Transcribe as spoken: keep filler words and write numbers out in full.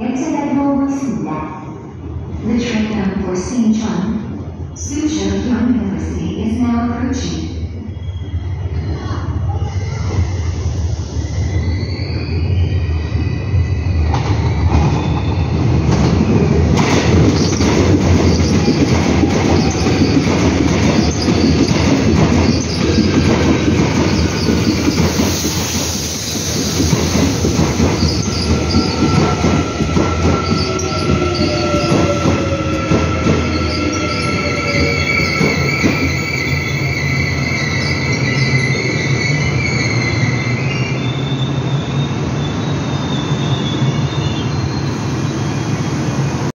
열차가 들어오고 있습니다. The train bound for Saint John, Suzhou Young University is now approaching.